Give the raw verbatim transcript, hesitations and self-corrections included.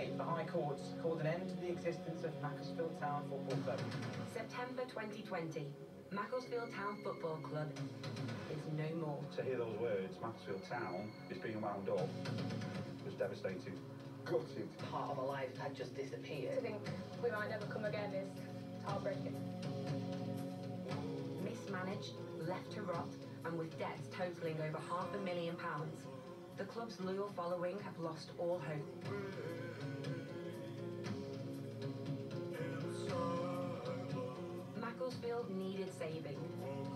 Monday, the High Court called an end to the existence of Macclesfield Town Football Club. September twenty twenty. Macclesfield Town Football Club is no more. To hear those words, Macclesfield Town is being wound up, was devastating. Gutted. Part of our lives had just disappeared. To think we might never come again is heartbreaking. Mismanaged, left to rot, and with debts totalling over half a million pounds, the club's loyal following have lost all hope. Macclesfield needed saving.